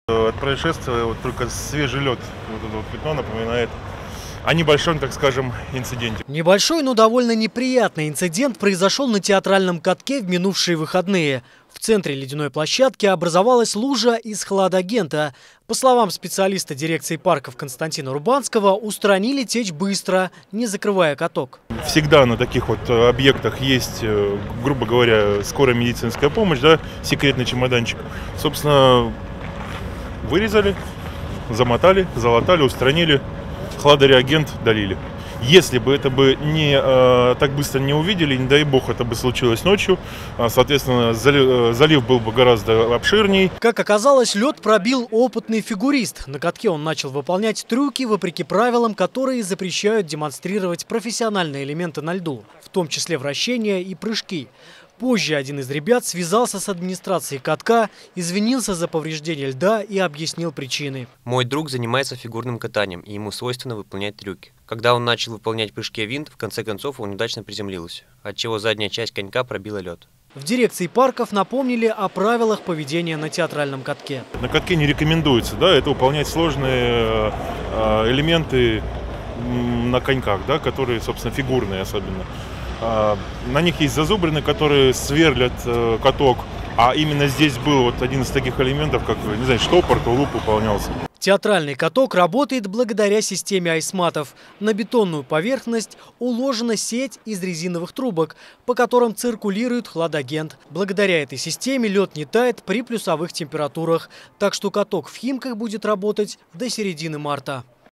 От происшествия вот только свежий лед, вот это вот пятно напоминает о небольшом, так скажем, инциденте. Небольшой, но довольно неприятный инцидент произошел на театральном катке в минувшие выходные. В центре ледяной площадки образовалась лужа из хладагента. По словам специалиста дирекции парков Константина Рубанского, устранили течь быстро, не закрывая каток. Всегда на таких вот объектах есть, грубо говоря, скорая медицинская помощь, да, секретный чемоданчик. Собственно, вырезали, замотали, залатали, устранили, хладореагент долили. Если бы это бы так быстро не увидели, не дай бог это бы случилось ночью, соответственно, залив был бы гораздо обширней. Как оказалось, лед пробил опытный фигурист. На катке он начал выполнять трюки вопреки правилам, которые запрещают демонстрировать профессиональные элементы на льду, в том числе вращения и прыжки. Позже один из ребят связался с администрацией катка, извинился за повреждение льда и объяснил причины. Мой друг занимается фигурным катанием, и ему свойственно выполнять трюки. Когда он начал выполнять прыжки винт, в конце концов он удачно приземлился, отчего задняя часть конька пробила лед. В дирекции парков напомнили о правилах поведения на театральном катке. На катке не рекомендуется, да, это выполнять сложные элементы на коньках, да, которые, собственно, фигурные особенно. На них есть зазубрины, которые сверлят каток, а именно здесь был вот один из таких элементов, как, не знаю, штопор, тулуп выполнялся. Театральный каток работает благодаря системе айсматов. На бетонную поверхность уложена сеть из резиновых трубок, по которым циркулирует хладагент. Благодаря этой системе лед не тает при плюсовых температурах, так что каток в Химках будет работать до середины марта.